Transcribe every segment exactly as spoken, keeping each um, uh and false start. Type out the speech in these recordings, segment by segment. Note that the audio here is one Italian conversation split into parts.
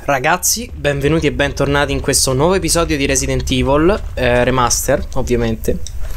Ragazzi, benvenuti e bentornati in questo nuovo episodio di Resident Evil eh, Remaster, ovviamente.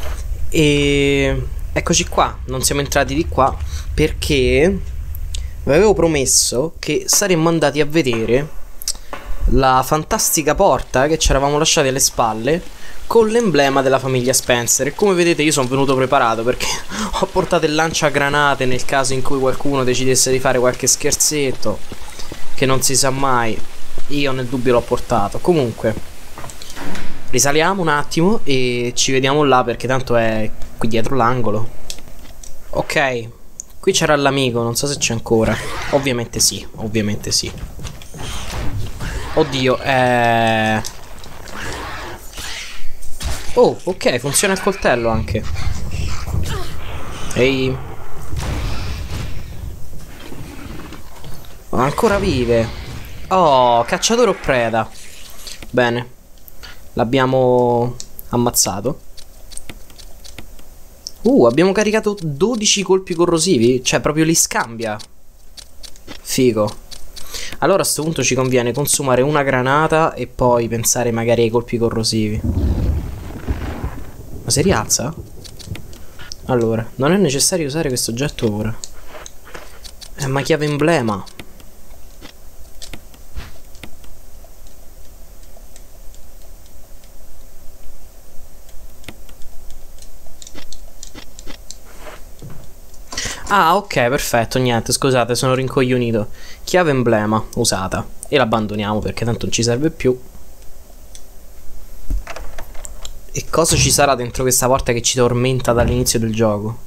E eccoci qua, non siamo entrati di qua perché vi avevo promesso che saremmo andati a vedere la fantastica porta che ci eravamo lasciati alle spalle con l'emblema della famiglia Spencer. E come vedete io sono venuto preparato perché ho portato il lanciagranate nel caso in cui qualcuno decidesse di fare qualche scherzetto, che non si sa mai. Io nel dubbio l'ho portato. Comunque risaliamo un attimo e ci vediamo là, perché tanto è qui dietro l'angolo. Ok, qui c'era l'amico, non so se c'è ancora. Ovviamente sì, ovviamente sì. Oddio, eh... oh, ok, funziona il coltello anche. Ehi. Ancora vive. Oh, cacciatore o preda. Bene. L'abbiamo ammazzato. Uh, abbiamo caricato dodici colpi corrosivi. Cioè, proprio li scambia. Figo. Allora a sto punto ci conviene consumare una granata e poi pensare magari ai colpi corrosivi. Ma si rialza? Allora, non è necessario usare questo oggetto ora. È una chiave emblema. Ah, ok, perfetto, niente, scusate, sono rincoglionito. Chiave emblema, usata. E l'abbandoniamo perché tanto non ci serve più. E cosa ci sarà dentro questa porta che ci tormenta dall'inizio del gioco?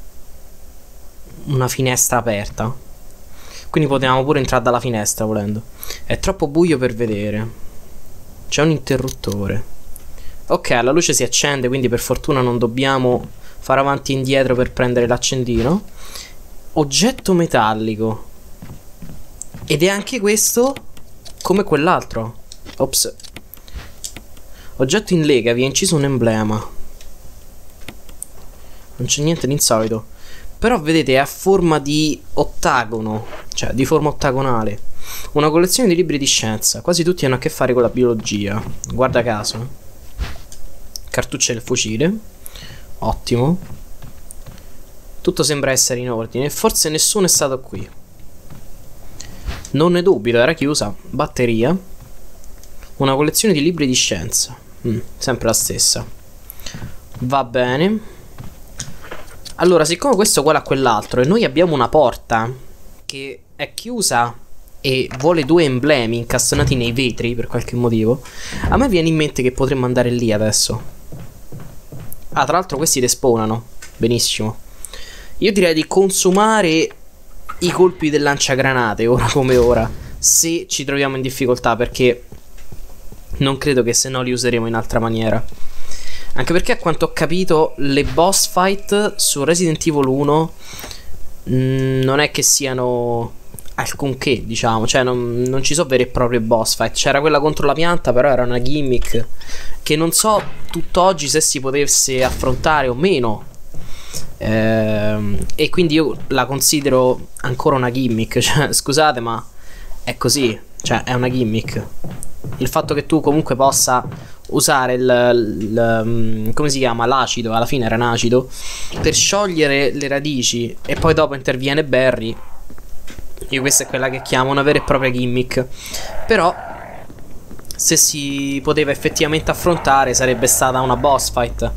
Una finestra aperta. Quindi potevamo pure entrare dalla finestra volendo. È troppo buio per vedere. C'è un interruttore. Ok, la luce si accende, quindi per fortuna non dobbiamo fare avanti e indietro per prendere l'accendino. Oggetto metallico. Ed è anche questo come quell'altro. Ops. Oggetto in lega, vi è inciso un emblema. Non c'è niente di insolito. Però vedete è a forma di ottagono. Cioè di forma ottagonale. Una collezione di libri di scienza. Quasi tutti hanno a che fare con la biologia. Guarda caso. Cartucce del fucile. Ottimo. Tutto sembra essere in ordine. Forse nessuno è stato qui. Non ne dubito, era chiusa. Batteria. Una collezione di libri di scienza. mm, Sempre la stessa. Va bene. Allora, siccome questo è uguale a quell'altro e noi abbiamo una porta che è chiusa e vuole due emblemi incastonati nei vetri per qualche motivo, a me viene in mente che potremmo andare lì adesso. Ah, tra l'altro questi despawnano. Benissimo. Io direi di consumare i colpi del lanciagranate ora come ora, se ci troviamo in difficoltà, perché non credo che se no li useremo in altra maniera. Anche perché a quanto ho capito le boss fight su Resident Evil uno mh, non è che siano alcunché, diciamo. Cioè non, non ci sono vere e proprie boss fight. C'era quella contro la pianta, però era una gimmick che non so tutt'oggi se si potesse affrontare o meno. Ehm, e quindi io la considero ancora una gimmick. Cioè, scusate, ma è così. Cioè, è una gimmick. Il fatto che tu comunque possa usare il, il come si chiama? L'acido, alla fine era un acido, per sciogliere le radici e poi dopo interviene Barry. Io questa è quella che chiamo una vera e propria gimmick. Però se si poteva effettivamente affrontare sarebbe stata una boss fight.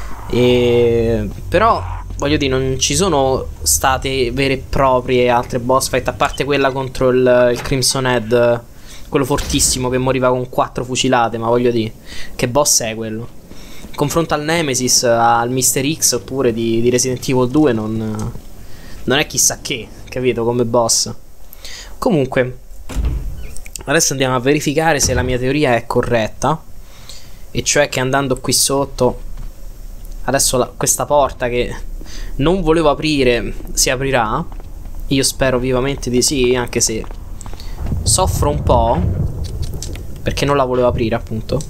E però voglio dire, non ci sono state vere e proprie altre boss fight, a parte quella contro il, il Crimson Head, quello fortissimo che moriva con quattro fucilate. Ma voglio dire, che boss è quello? Confronto al Nemesis, al mister X oppure di, di Resident Evil due non, non è chissà che, capito, come boss. Comunque adesso andiamo a verificare se la mia teoria è corretta, e cioè che andando qui sotto adesso la, questa porta che non volevo aprire si aprirà. Io spero vivamente di sì, anche se soffro un po' perché non la volevo aprire, appunto.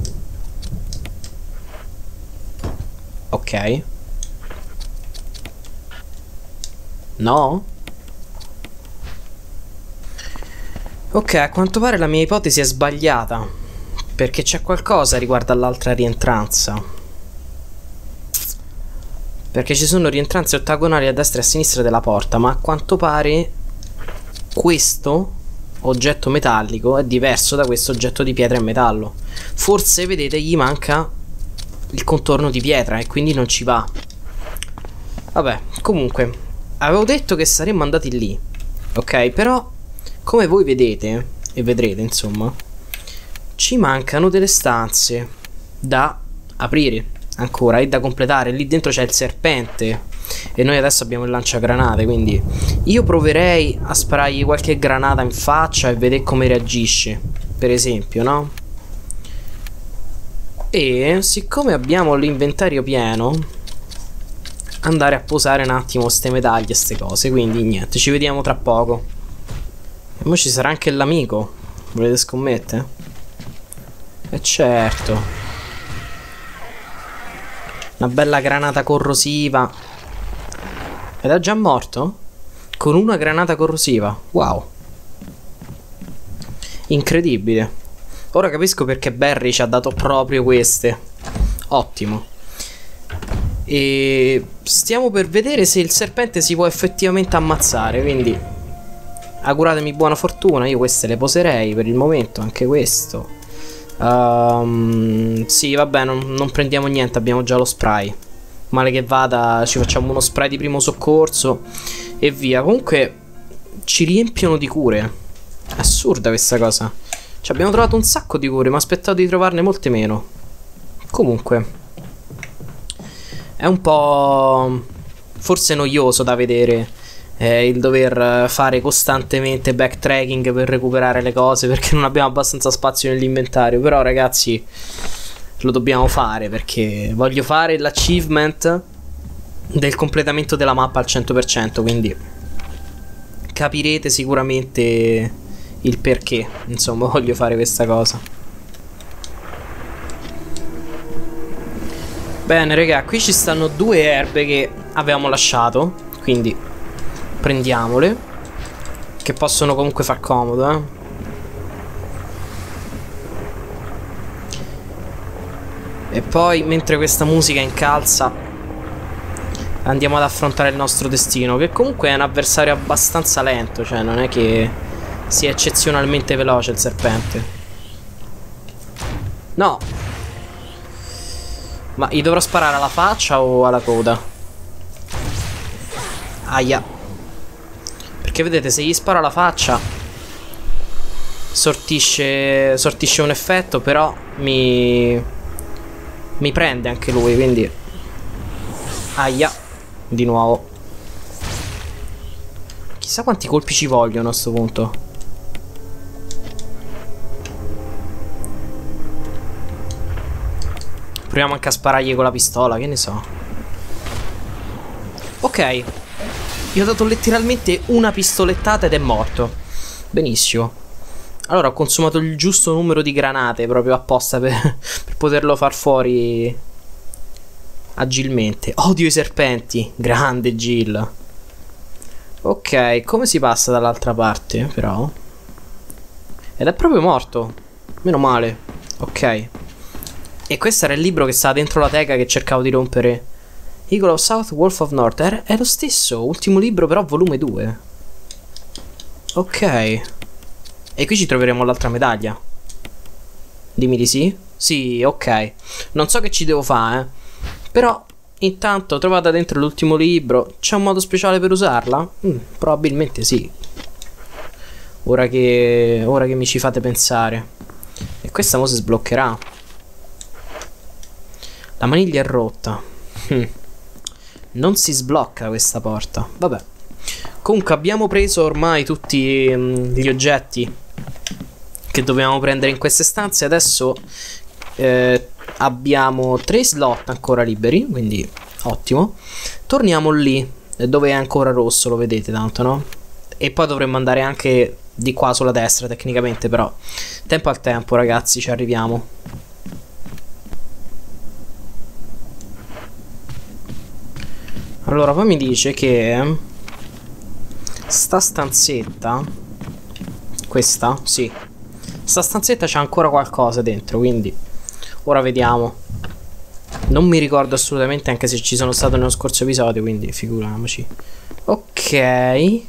Ok. No? Ok, a quanto pare la mia ipotesi è sbagliata, perché c'è qualcosa riguardo all'altra rientranza. Perché ci sono rientranze ottagonali a destra e a sinistra della porta, ma a quanto pare questo oggetto metallico è diverso da questo oggetto di pietra e metallo. Forse, vedete, gli manca il contorno di pietra e quindi non ci va. Vabbè, comunque, avevo detto che saremmo andati lì, ok? Però, come voi vedete, e vedrete insomma, ci mancano delle stanze da aprire ancora e da completare. Lì dentro c'è il serpente e noi adesso abbiamo il lanciagranate, quindi io proverei a sparargli qualche granata in faccia e vedere come reagisce, per esempio, no? E siccome abbiamo l'inventario pieno, andare a posare un attimo ste medaglie, ste cose. Quindi niente, ci vediamo tra poco. E poi ci sarà anche l'amico. Volete scommettere? E certo. Una bella granata corrosiva. Ed è già morto? Con una granata corrosiva. Wow. Incredibile. Ora capisco perché Barry ci ha dato proprio queste. Ottimo. E stiamo per vedere se il serpente si può effettivamente ammazzare, quindi auguratemi buona fortuna. Io queste le poserei per il momento, anche questo. um, Sì, vabbè, non, non prendiamo niente, abbiamo già lo spray. Male che vada, ci facciamo uno spray di primo soccorso e via. Comunque ci riempiono di cure. È assurda questa cosa. Ci abbiamo trovato un sacco di cure, ma aspettavo di trovarne molte meno. Comunque è un po' forse noioso da vedere, eh, il dover fare costantemente backtracking per recuperare le cose, perché non abbiamo abbastanza spazio nell'inventario. Però ragazzi, lo dobbiamo fare, perché voglio fare l'achievement del completamento della mappa al cento per cento, quindi capirete sicuramente il perché, insomma, voglio fare questa cosa. Bene raga, qui ci stanno due erbe che avevamo lasciato, quindi prendiamole, che possono comunque far comodo, eh. E poi, mentre questa musica incalza, andiamo ad affrontare il nostro destino, che comunque è un avversario abbastanza lento, cioè non è che sia eccezionalmente veloce il serpente. No. Ma gli dovrò sparare alla faccia o alla coda? Aia. Perché vedete, se gli sparo alla faccia sortisce, sortisce un effetto, però mi mi prende anche lui, quindi aia. Di nuovo. Chissà quanti colpi ci vogliono a sto punto. Proviamo anche a sparargli con la pistola, che ne so. Ok. Gli ho dato letteralmente una pistolettata ed è morto. Benissimo. Allora ho consumato il giusto numero di granate proprio apposta per, per poterlo far fuori agilmente. Odio i serpenti. Grande Jill. Ok, come si passa dall'altra parte però? Ed è proprio morto. Meno male. Ok. E questo era il libro che stava dentro la teca che cercavo di rompere. Eagle of South, Wolf of North. È, è lo stesso, ultimo libro però volume due. Ok. E qui ci troveremo l'altra medaglia. Dimmi di sì. Sì, ok. Non so che ci devo fare, eh. Però intanto trovata dentro l'ultimo libro. C'è un modo speciale per usarla? Mm, probabilmente sì. Ora che, ora che mi ci fate pensare. E questa mo si sbloccherà. La maniglia è rotta. hm. Non si sblocca questa porta. Vabbè. Comunque abbiamo preso ormai tutti mh, gli oggetti che dovevamo prendere in queste stanze. Adesso eh, abbiamo tre slot ancora liberi, quindi ottimo. Torniamo lì dove è ancora rosso, lo vedete tanto, no? E poi dovremmo andare anche di qua sulla destra tecnicamente, però tempo al tempo ragazzi, ci arriviamo. Allora poi mi dice che sta stanzetta Questa? Sì. Sta stanzetta c'ha ancora qualcosa dentro, quindi ora vediamo. Non mi ricordo assolutamente, anche se ci sono stato nello scorso episodio, quindi figuriamoci. Ok.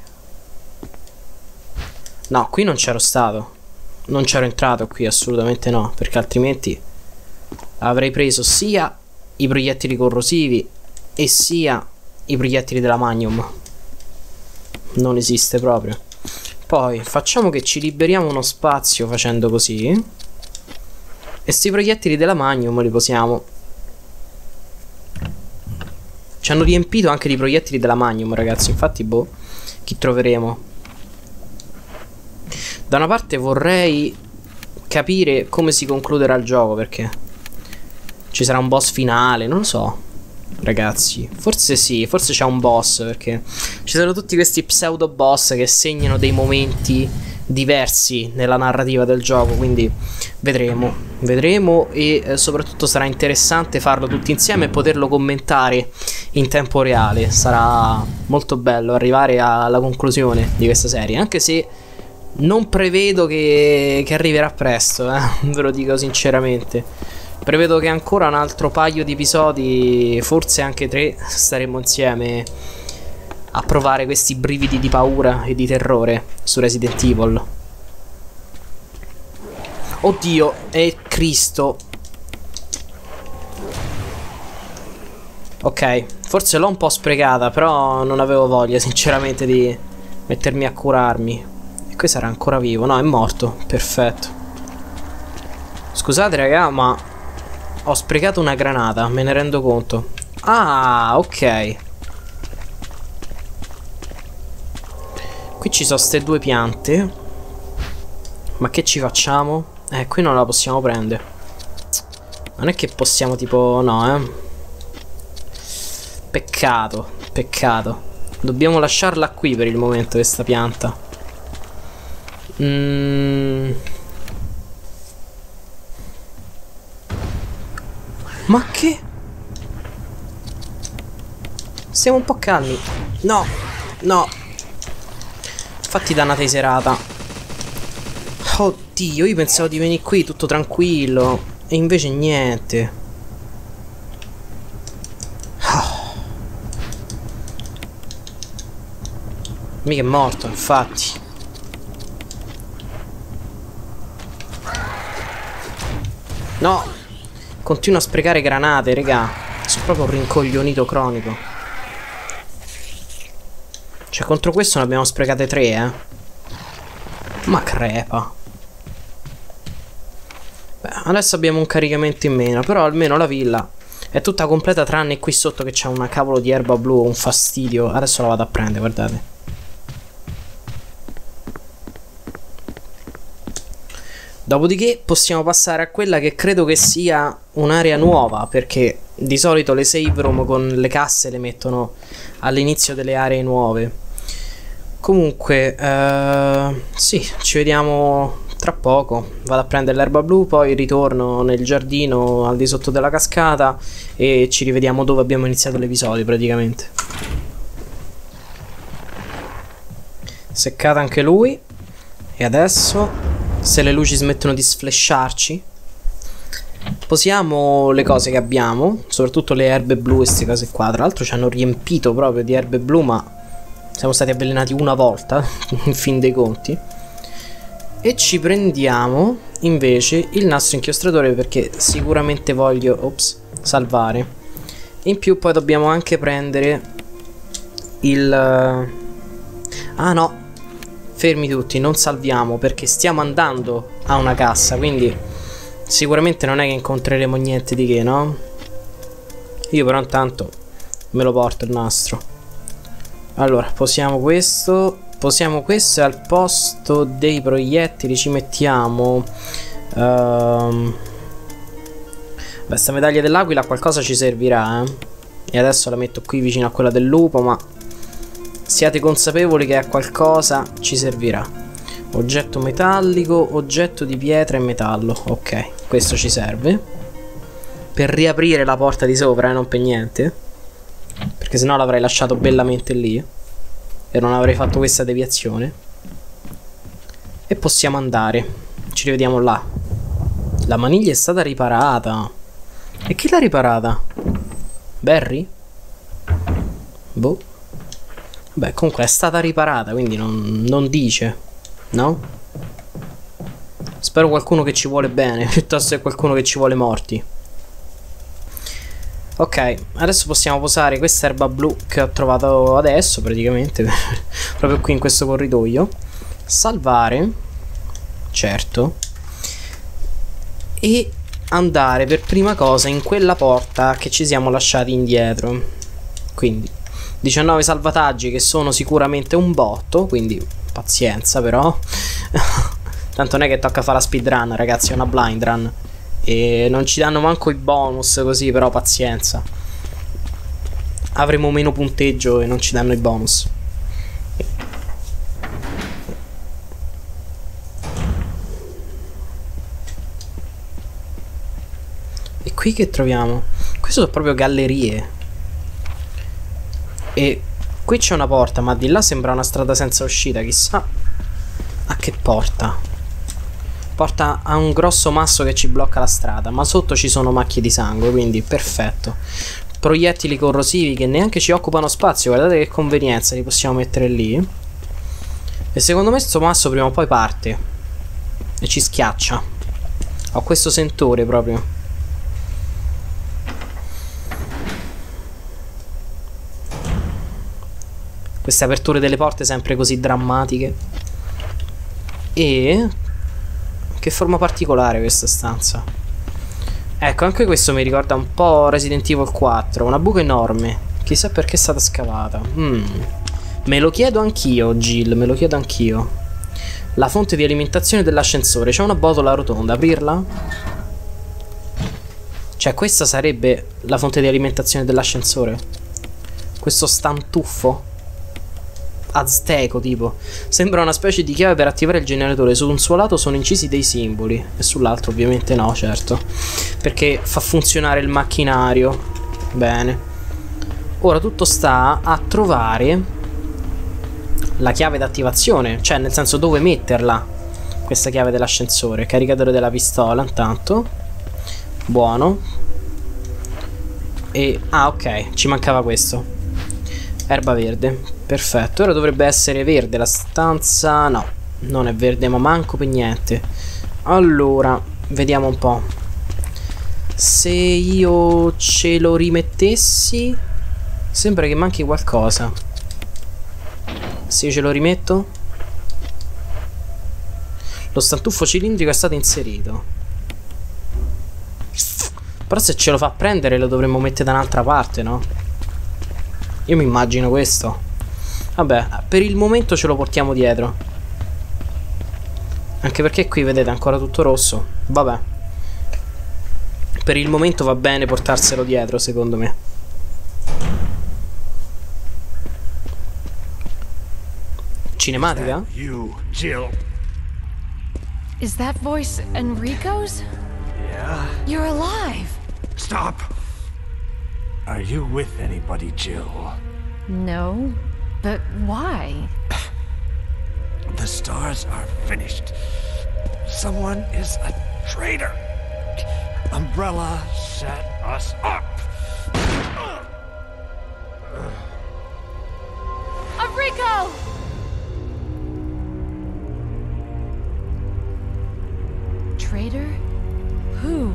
No, qui non c'ero stato. Non c'ero entrato qui, assolutamente no, perché altrimenti avrei preso sia i proiettili corrosivi e sia i proiettili della Magnum. Non esiste proprio. Poi facciamo che ci liberiamo uno spazio facendo così. E sti proiettili della Magnum li posiamo. Ci hanno riempito anche di proiettili della Magnum, ragazzi. Infatti, boh, chi troveremo? Da una parte vorrei capire come si concluderà il gioco, perché ci sarà un boss finale, non lo so, ragazzi. Forse sì, forse c'è un boss, perché ci sono tutti questi pseudo boss che segnano dei momenti diversi nella narrativa del gioco, quindi vedremo, vedremo e eh, soprattutto sarà interessante farlo tutti insieme e poterlo commentare in tempo reale. Sarà molto bello arrivare alla conclusione di questa serie, anche se non prevedo che, che arriverà presto, eh? Ve lo dico sinceramente. Prevedo che ancora un altro paio di episodi, forse anche tre, staremo insieme a provare questi brividi di paura e di terrore su Resident Evil. Oddio, è Cristo. Ok, forse l'ho un po' sprecata, però non avevo voglia sinceramente di mettermi a curarmi. Qui sarà ancora vivo. No, è morto. Perfetto. Scusate raga, ma ho sprecato una granata, me ne rendo conto. Ah, ok. Qui ci sono ste due piante. Ma che ci facciamo? Eh, qui non la possiamo prendere. Non è che possiamo tipo... No, eh. Peccato, peccato. Dobbiamo lasciarla qui per il momento questa pianta. Mm. Ma che? Stiamo un po' calmi. No, no. Fatti dannata di serata. Oddio, io pensavo di venire qui tutto tranquillo. E invece niente. Oh. Mica è morto, infatti. No, continuo a sprecare granate, raga. Sono proprio un rincoglionito cronico. Cioè, contro questo ne abbiamo sprecate tre, eh. Ma crepa. Beh, adesso abbiamo un caricamento in meno. Però almeno la villa è tutta completa, tranne qui sotto che c'è una cavolo di erba blu. Un fastidio. Adesso la vado a prendere, guardate. Dopodiché possiamo passare a quella che credo che sia un'area nuova, perché di solito le save room con le casse le mettono all'inizio delle aree nuove. Comunque, eh, sì, ci vediamo tra poco. Vado a prendere l'erba blu, poi ritorno nel giardino al di sotto della cascata e ci rivediamo dove abbiamo iniziato l'episodio praticamente. Seccata anche lui. E adesso... se le luci smettono di sflasharci, posiamo le cose che abbiamo, soprattutto le erbe blu e queste cose qua. Tra l'altro ci hanno riempito proprio di erbe blu, ma siamo stati avvelenati una volta in fin dei conti. E ci prendiamo invece il nastro inchiostratore, perché sicuramente voglio ops, salvare. In più poi dobbiamo anche prendere il... ah no, fermi tutti, non salviamo perché stiamo andando a una cassa, quindi sicuramente non è che incontreremo niente di che, no? Io però intanto me lo porto il nastro. Allora, posiamo questo, posiamo questo e al posto dei proiettili ci mettiamo um, beh, sta medaglia dell'aquila a qualcosa ci servirà, eh? E adesso la metto qui vicino a quella del lupo, ma siate consapevoli che a qualcosa ci servirà. Oggetto metallico, oggetto di pietra e metallo. Ok, questo ci serve per riaprire la porta di sopra, eh, non per niente, perché sennò l'avrei lasciato bellamente lì e non avrei fatto questa deviazione. E possiamo andare. Ci rivediamo là. La maniglia è stata riparata. E chi l'ha riparata? Barry? Boh. Beh, comunque è stata riparata, quindi non, non dice, no? Spero qualcuno che ci vuole bene, piuttosto che qualcuno che ci vuole morti. Ok, adesso possiamo posare questa erba blu che ho trovato adesso, praticamente, proprio qui in questo corridoio. Salvare. Certo. E andare per prima cosa in quella porta che ci siamo lasciati indietro. Quindi diciannove salvataggi che sono sicuramente un botto, quindi pazienza però. Tanto non è che tocca fare la speedrun, ragazzi, è una blind run. E non ci danno manco i bonus così, però pazienza. Avremo meno punteggio e non ci danno i bonus. E qui che troviamo? Queste sono proprio gallerie. E qui c'è una porta, ma di là sembra una strada senza uscita. Chissà a che porta. Porta a un grosso masso che ci blocca la strada, ma sotto ci sono macchie di sangue, quindi perfetto. Proiettili corrosivi che neanche ci occupano spazio. Guardate che convenienza, li possiamo mettere lì. E secondo me sto masso prima o poi parte e ci schiaccia. Ho questo sentore proprio. Queste aperture delle porte sempre così drammatiche. E che forma particolare questa stanza. Ecco, anche questo mi ricorda un po' Resident Evil quattro. Una buca enorme. Chissà perché è stata scavata. mm. Me lo chiedo anch'io, Jill. Me lo chiedo anch'io. La fonte di alimentazione dell'ascensore. C'è una botola rotonda. Aprirla? Cioè questa sarebbe la fonte di alimentazione dell'ascensore. Questo stantuffo azteco tipo. Sembra una specie di chiave per attivare il generatore. Su un suo lato sono incisi dei simboli e sull'altro ovviamente no, certo, perché fa funzionare il macchinario. Bene. Ora tutto sta a trovare la chiave d'attivazione, cioè nel senso dove metterla questa chiave dell'ascensore. Caricatore della pistola intanto. Buono. E ah ok, ci mancava questo. Erba verde. Perfetto, ora dovrebbe essere verde la stanza. No, non è verde, ma manco per niente. Allora, vediamo un po'. Se io ce lo rimettessi, sembra che manchi qualcosa. Se io ce lo rimetto, lo stantuffo cilindrico è stato inserito. Però se ce lo fa prendere lo dovremmo mettere da un'altra parte, no? Io mi immagino questo. Vabbè, per il momento ce lo portiamo dietro. Anche perché qui vedete ancora tutto rosso. Vabbè, per il momento va bene portarselo dietro, secondo me. Cinematica? You, Jill. Is that voice Enrico's? Yeah. You're alive. Stop. Are you with anybody, Jill? No, but why? The stars are finished. Someone is a traitor. Umbrella set us up. Enrico! Traitor? Who?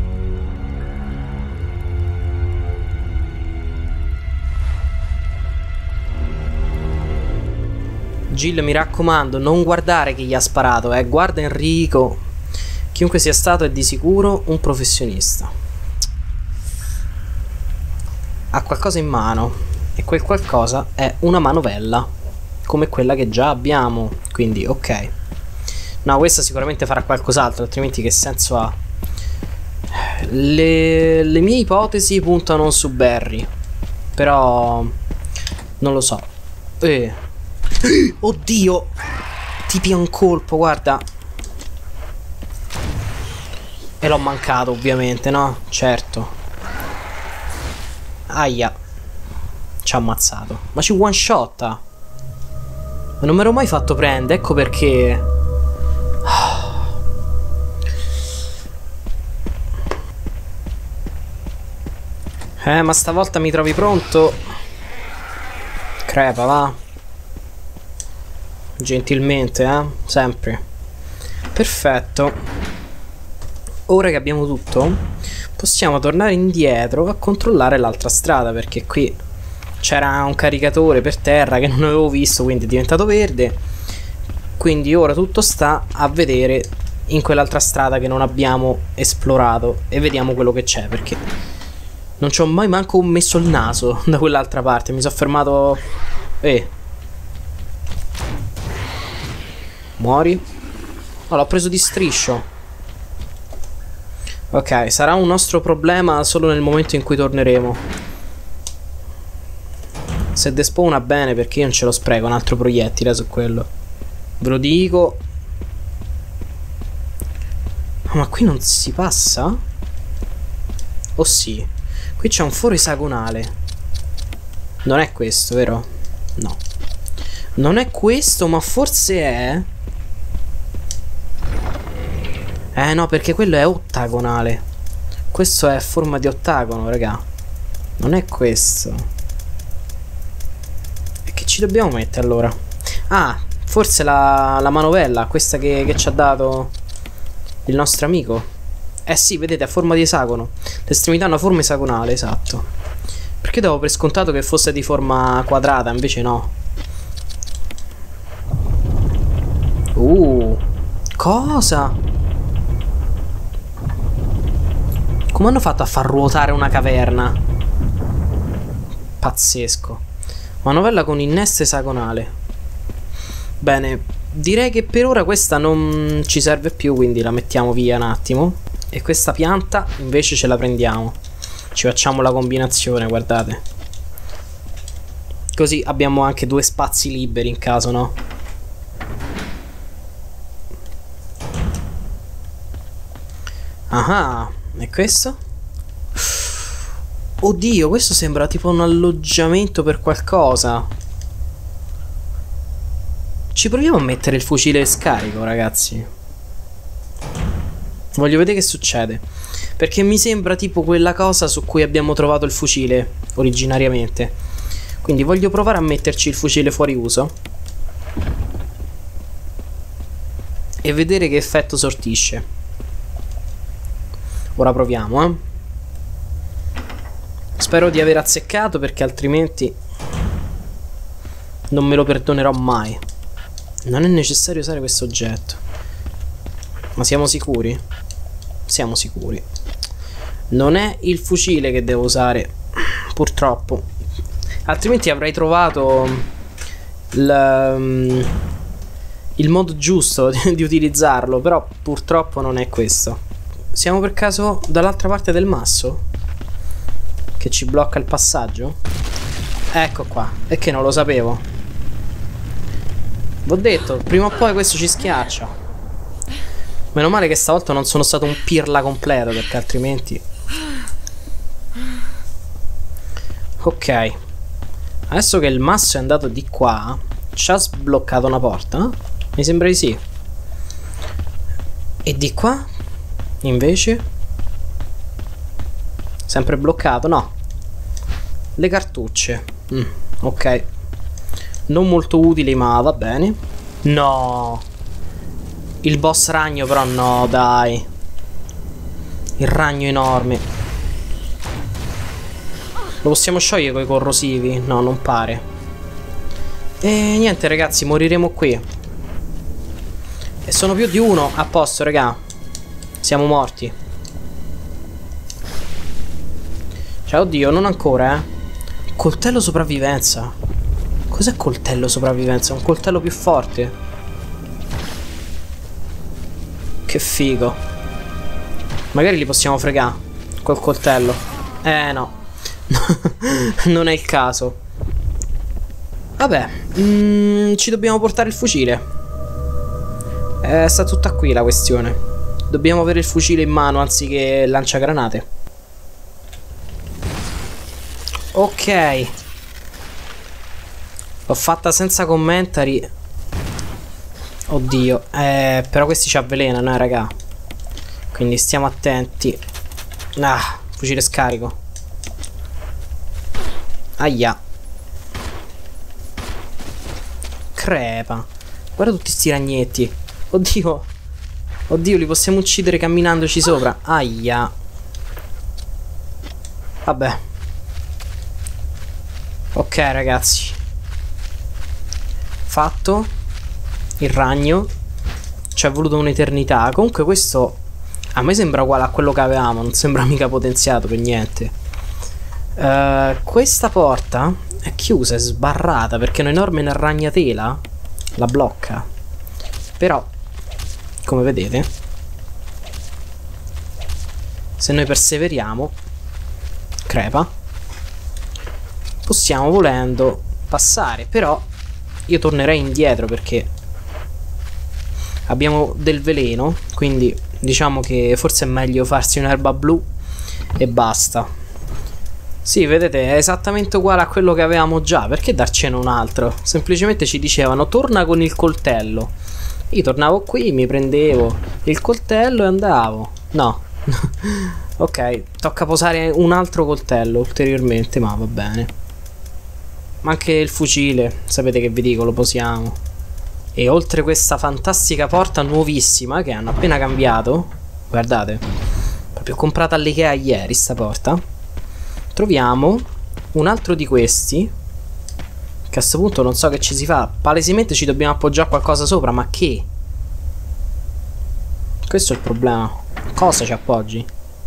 Jill, mi raccomando, non guardare chi gli ha sparato, eh. Guarda Enrico. Chiunque sia stato è di sicuro un professionista. Ha qualcosa in mano. E quel qualcosa è una manovella, come quella che già abbiamo. Quindi, ok. No, questa sicuramente farà qualcos'altro, altrimenti che senso ha? Le, le mie ipotesi puntano su Barry. Però non lo so. Eh Oddio, ti pia un colpo, guarda. E l'ho mancato ovviamente, no? Certo. Aia. Ci ha ammazzato. Ma ci one shotta. Ma non mi ero mai fatto prendere, ecco perché. Eh, ma stavolta mi trovi pronto? Crepa, va. Gentilmente, eh? Sempre. Perfetto. Ora che abbiamo tutto, possiamo tornare indietro a controllare l'altra strada, perché qui c'era un caricatore per terra che non avevo visto, quindi è diventato verde. Quindi ora tutto sta a vedere in quell'altra strada che non abbiamo esplorato, e vediamo quello che c'è, perché non ci ho mai manco messo il naso da quell'altra parte. Mi sono fermato. Eh Muori. Oh, l'ho preso di striscio. Ok, sarà un nostro problema solo nel momento in cui torneremo. Se despawna bene, perché io non ce lo spreco un altro proiettile su quello. Ve lo dico. Oh, ma qui non si passa? Oh sì. Qui c'è un foro esagonale. Non è questo, vero? No. Non è questo, ma forse è... Eh no, perché quello è ottagonale. Questo è forma di ottagono, raga. Non è questo. E che ci dobbiamo mettere allora? Ah, forse la, la manovella, questa che, che ci ha dato il nostro amico. Eh sì, vedete, a forma di esagono. L'estremità è una forma esagonale, esatto. Perché davo per scontato che fosse di forma quadrata, invece no. Uh, cosa? Come hanno fatto a far ruotare una caverna? Pazzesco. Manovella con innesto esagonale. Bene, direi che per ora questa non ci serve più, quindi la mettiamo via un attimo. E questa pianta invece ce la prendiamo. Ci facciamo la combinazione, guardate. Così abbiamo anche due spazi liberi in caso, no? Ah, e questo? Oddio, questo sembra tipo un alloggiamento per qualcosa. Ci proviamo a mettere il fucile scarico, ragazzi. Voglio vedere che succede, perché mi sembra tipo quella cosa su cui abbiamo trovato il fucile originariamente. Quindi voglio provare a metterci il fucile fuori uso e vedere che effetto sortisce. Ora proviamo, eh. Spero di aver azzeccato, perché altrimenti non me lo perdonerò mai. Non è necessario usare questo oggetto. Ma siamo sicuri? Siamo sicuri. Non è il fucile che devo usare, purtroppo. Altrimenti avrei trovato il, il modo giusto di, di utilizzarlo. Però purtroppo non è questo. Siamo per caso dall'altra parte del masso che ci blocca il passaggio? Ecco qua. E che non lo sapevo. V'ho detto, prima o poi questo ci schiaccia. Meno male che stavolta non sono stato un pirla completo, perché altrimenti... Ok. Adesso che il masso è andato di qua, ci ha sbloccato una porta? Mi sembra di sì. E di qua? Invece? Sempre bloccato? No. Le cartucce. Mm, ok. Non molto utili, ma va bene. No. Il boss ragno però no, dai. Il ragno enorme. Lo possiamo sciogliere con i corrosivi? No, non pare. E niente ragazzi, moriremo qui. E sono più di uno. A posto, raga. Siamo morti. Cioè, oddio, non ancora, eh. Coltello sopravvivenza. Cos'è coltello sopravvivenza? Un coltello più forte. Che figo. Magari li possiamo fregare col coltello. Eh no. Non è il caso. Vabbè, mm, ci dobbiamo portare il fucile. Eh, sta tutta qui la questione. Dobbiamo avere il fucile in mano anziché lanciagranate. Ok. L'ho fatta senza commentari. Oddio. Eh, però questi ci avvelenano, eh, raga. Quindi stiamo attenti. Ah, fucile scarico. Aia. Crepa. Guarda tutti sti ragnetti. Oddio. Oddio, li possiamo uccidere camminandoci sopra. Aia. Vabbè. Ok ragazzi. Fatto. Il ragno. Ci è voluto un'eternità. Comunque questo a me sembra uguale a quello che avevamo. Non sembra mica potenziato per niente. uh, Questa porta è chiusa, è sbarrata, perché un'enorme ragnatela la blocca. Però come vedete, se noi perseveriamo, crepa, possiamo volendo passare. Però io tornerei indietro perché abbiamo del veleno, quindi diciamo che forse è meglio farsi un'erba blu e basta. Sì, vedete, è esattamente uguale a quello che avevamo già. Perché darcene un altro? Semplicemente ci dicevano torna con il coltello. Io tornavo qui, mi prendevo il coltello e andavo. No. Ok, tocca posare un altro coltello ulteriormente, ma va bene. Ma anche il fucile, sapete che vi dico, lo posiamo. E oltre questa fantastica porta nuovissima che hanno appena cambiato, guardate, proprio comprata all'Ikea ieri sta porta, troviamo un altro di questi, che a sto punto non so che ci si fa. Palesemente ci dobbiamo appoggiare qualcosa sopra, ma che? Questo è il problema. Cosa ci appoggi?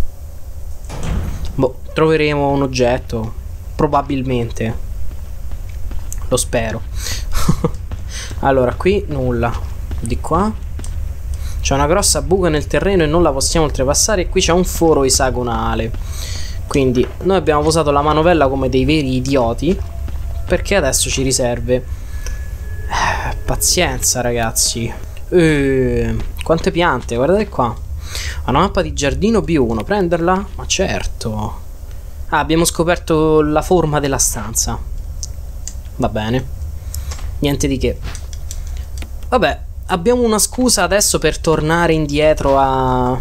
Boh, troveremo un oggetto, probabilmente. Lo spero. Allora, qui nulla. Di qua c'è una grossa buca nel terreno e non la possiamo oltrepassare. E qui c'è un foro esagonale. Quindi noi abbiamo posato la manovella come dei veri idioti, perché adesso ci riserve eh, pazienza ragazzi. eh, Quante piante, guardate qua. Una mappa di giardino B uno, prenderla? Ma certo. Ah, abbiamo scoperto la forma della stanza. Va bene, niente di che. Vabbè, abbiamo una scusa adesso per tornare indietro a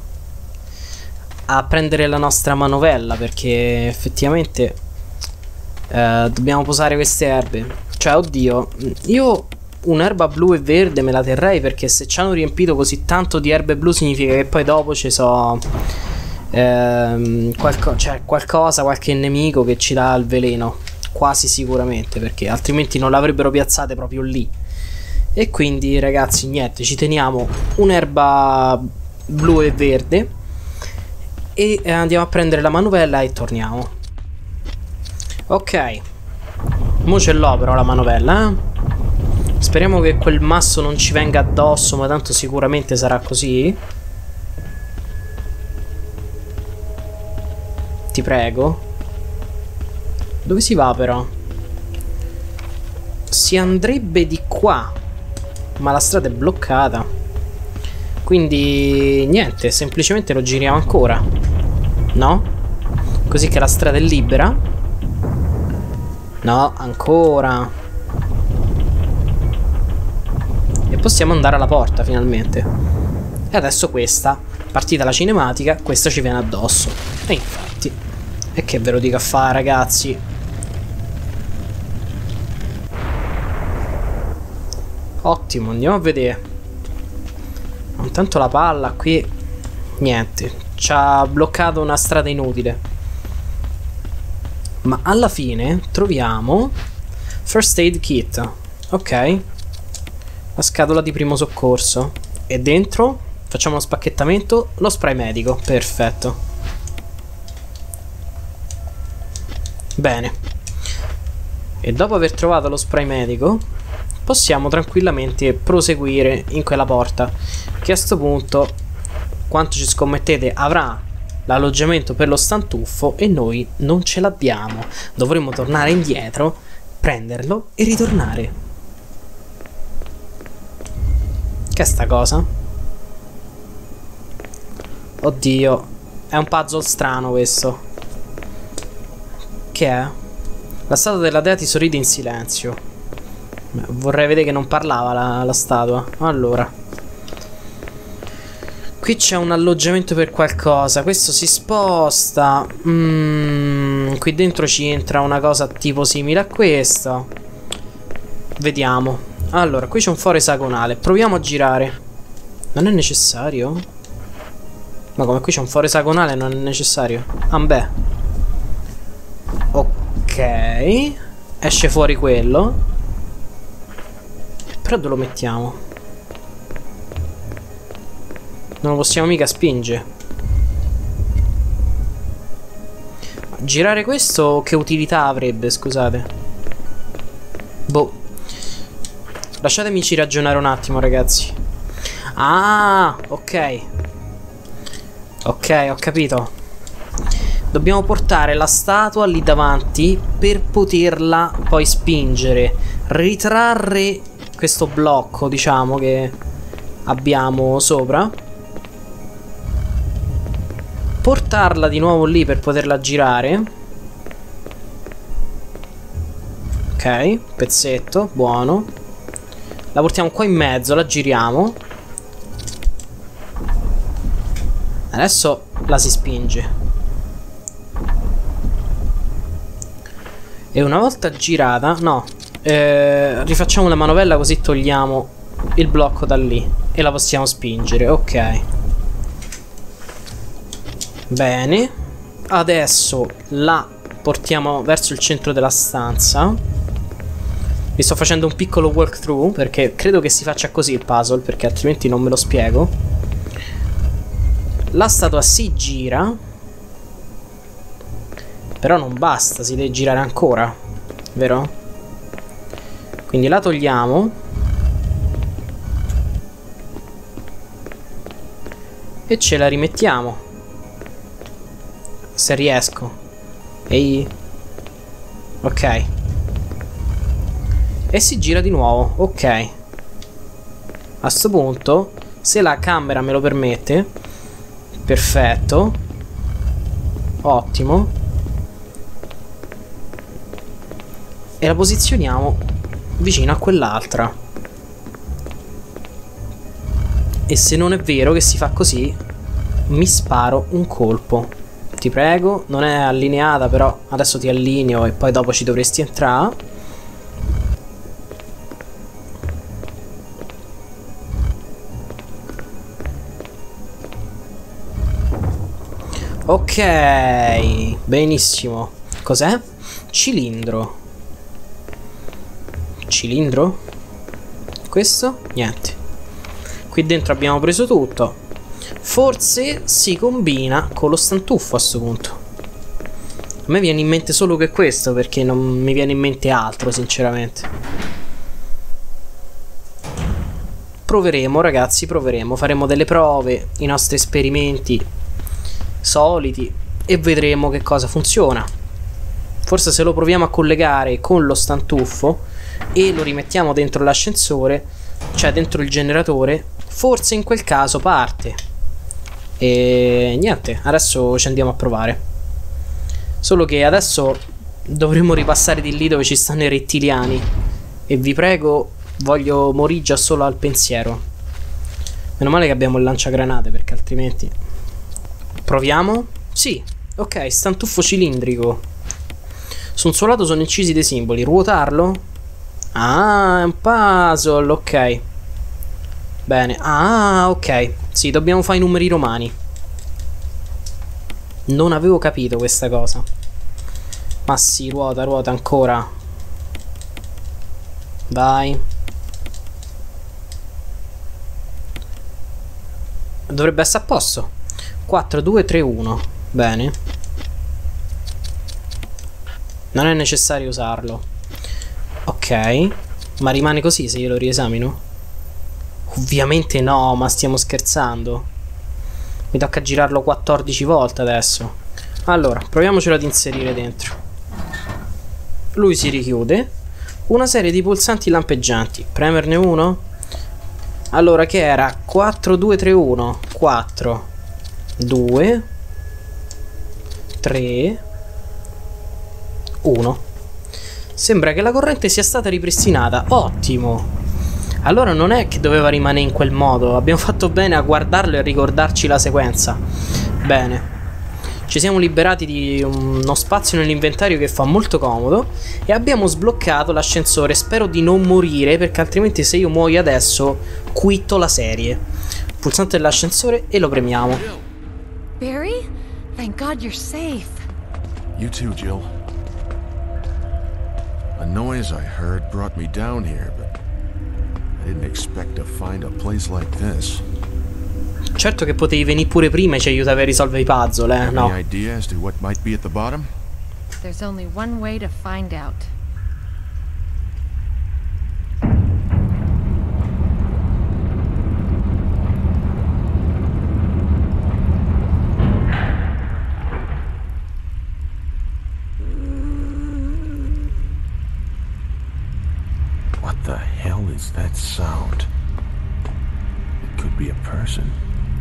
a prendere la nostra manovella, perché effettivamente eh, dobbiamo posare queste erbe. Cioè, oddio, io un'erba blu e verde me la terrei, perché se ci hanno riempito così tanto di erbe blu significa che poi dopo ci so ehm, qualco cioè qualcosa, qualche nemico che ci dà il veleno, quasi sicuramente, perché altrimenti non l'avrebbero piazzate proprio lì. E quindi ragazzi, niente, ci teniamo un'erba blu e verde e andiamo a prendere la manovella e torniamo. Ok, mo ce l'ho però la manovella, eh? Speriamo che quel masso non ci venga addosso, ma tanto sicuramente sarà così. Ti prego. Dove si va però? Si andrebbe di qua, ma la strada è bloccata. Quindi niente, semplicemente lo giriamo ancora, no? Così che la strada è libera. No, ancora. E possiamo andare alla porta finalmente. E adesso questa, partita la cinematica, questa ci viene addosso. E infatti, e che ve lo dico a fare ragazzi. Ottimo, andiamo a vedere. Intanto la palla qui, niente, ci ha bloccato una strada inutile. Ma alla fine troviamo First Aid Kit. Ok, la scatola di primo soccorso. E dentro facciamo lo spacchettamento, lo spray medico. Perfetto. Bene. E dopo aver trovato lo spray medico possiamo tranquillamente proseguire in quella porta, che a sto punto, quanto ci scommettete, avrà l'alloggiamento per lo stantuffo e noi non ce l'abbiamo. Dovremo tornare indietro, prenderlo e ritornare. Che è sta cosa? Oddio, è un puzzle strano questo. Che è? La statua della dea ti sorride in silenzio. Vorrei vedere che non parlava la, la statua. Allora, qui c'è un alloggiamento per qualcosa. Questo si sposta. mm, Mm, qui dentro ci entra una cosa tipo simile a questa. Vediamo. Allora, qui c'è un foro esagonale. Proviamo a girare. Non è necessario? Ma come qui c'è un foro esagonale non è necessario? Ah beh. Ok. Esce fuori quello. Però dove lo mettiamo? Non lo possiamo mica spingere. Girare questo che utilità avrebbe, scusate? Boh. Lasciatemici ragionare un attimo, ragazzi. Ah, ok. Ok, ho capito. Dobbiamo portare la statua lì davanti per poterla poi spingere. Ritrarre questo blocco, diciamo, che abbiamo sopra. Portarla di nuovo lì per poterla girare. Ok, pezzetto, buono. La portiamo qua in mezzo, la giriamo. Adesso la si spinge. E una volta girata, no, eh, rifacciamo la manovella così togliamo il blocco da lì e la possiamo spingere, ok. Bene. Adesso la portiamo verso il centro della stanza. Vi sto facendo un piccolo walkthrough perché credo che si faccia così il puzzle, perché altrimenti non me lo spiego. La statua si gira, però non basta, si deve girare ancora, vero? Quindi la togliamo e ce la rimettiamo, se riesco. Ehi. Ok. E si gira di nuovo, ok. A sto punto, se la camera me lo permette, perfetto, ottimo, e la posizioniamo vicino a quell'altra. E se non è vero che si fa così, mi sparo un colpo. Ti prego, non è allineata, però adesso ti allineo e poi dopo ci dovresti entrare. Ok, benissimo. Cos'è? Cilindro. Cilindro? Questo? Niente. Qui dentro abbiamo preso tutto. Forse si combina con lo stantuffo a sto punto. A me viene in mente solo che questo, perché non mi viene in mente altro, sinceramente. Proveremo, ragazzi, proveremo. Faremo delle prove, i nostri esperimenti soliti, e vedremo che cosa funziona. Forse se lo proviamo a collegare con lo stantuffo e lo rimettiamo dentro l'ascensore, cioè dentro il generatore, forse in quel caso parte. E niente, adesso ci andiamo a provare. Solo che adesso dovremo ripassare di lì dove ci stanno i rettiliani, e vi prego, voglio morire già solo al pensiero. Meno male che abbiamo il lanciagranate, perché altrimenti... Proviamo? Sì, ok, stantuffo cilindrico. Su un suo lato sono incisi dei simboli. Ruotarlo? Ah, è un puzzle, ok. Bene, ah, ok. Sì, dobbiamo fare i numeri romani. Non avevo capito questa cosa. Ma sì, ruota, ruota ancora. Vai. Dovrebbe essere a posto. quattro, due, tre, uno. Bene. Non è necessario usarlo. Ok. Ma rimane così se io lo riesamino? Ovviamente no, ma stiamo scherzando. Mi tocca girarlo quattordici volte adesso. Allora, proviamocelo ad inserire dentro. Lui si richiude. Una serie di pulsanti lampeggianti. Premerne uno. Allora, che era? quattro, due, tre, uno. quattro, due, tre, uno. Sembra che la corrente sia stata ripristinata. Ottimo. Allora non è che doveva rimanere in quel modo. Abbiamo fatto bene a guardarlo e a ricordarci la sequenza. Bene. Ci siamo liberati di uno spazio nell'inventario che fa molto comodo e abbiamo sbloccato l'ascensore. Spero di non morire, perché altrimenti se io muoio adesso quitto la serie. Pulsante dell'ascensore e lo premiamo. Barry? Thank God you're safe. You too, Jill. A noise I heard brought me down here, but I didn't expect to find a place like this. Certo che potevi venire pure prima e ci aiutavi a risolvere i puzzle, eh? No. Any idea as to what might be at the bottom? There's only one way to find out. What the hell is that sound? It could be a person.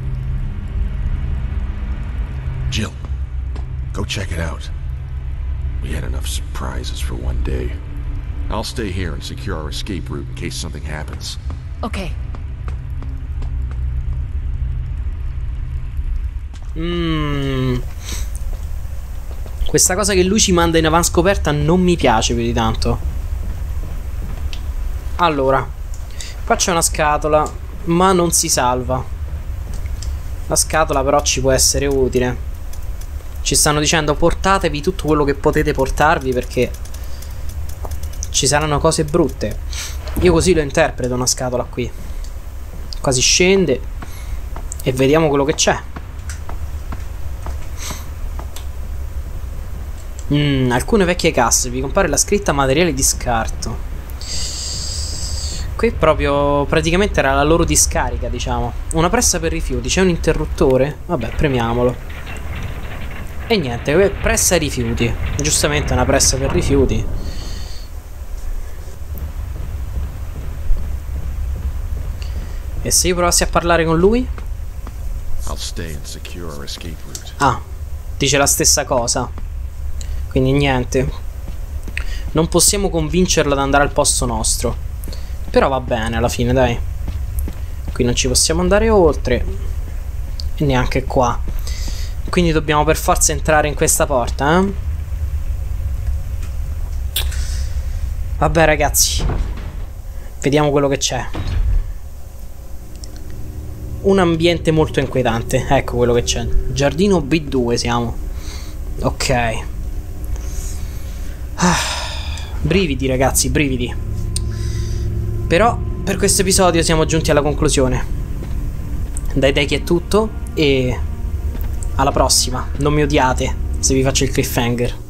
Jill, go check it out. We had enough surprises for one day. I'll stay here and secure our escape route in case something happens. Okay. Mmm. Questa cosa che lui ci manda in avanscoperta non mi piace più di tanto. Allora, qua c'è una scatola, ma non si salva. La scatola però ci può essere utile. Ci stanno dicendo portatevi tutto quello che potete portarvi, perché ci saranno cose brutte. Io così lo interpreto una scatola qui. Qua si scende e vediamo quello che c'è. Mm, alcune vecchie casse. Vi compare la scritta materiali di scarto. Qui proprio praticamente era la loro discarica, diciamo. Una pressa per rifiuti. C'è un interruttore? Vabbè, premiamolo. E niente, pressa ai rifiuti. Giustamente una pressa per rifiuti. E se io provassi a parlare con lui? Ah, dice la stessa cosa. Quindi niente. Non possiamo convincerlo ad andare al posto nostro. Però va bene alla fine, dai. Qui non ci possiamo andare oltre. E neanche qua. Quindi dobbiamo per forza entrare in questa porta, eh? Vabbè ragazzi, vediamo quello che c'è. Un ambiente molto inquietante. Ecco quello che c'è. Giardino B due siamo. Ok. ah, Brividi ragazzi, brividi. Però per questo episodio siamo giunti alla conclusione. Dai Deki è tutto e alla prossima. Non mi odiate se vi faccio il cliffhanger.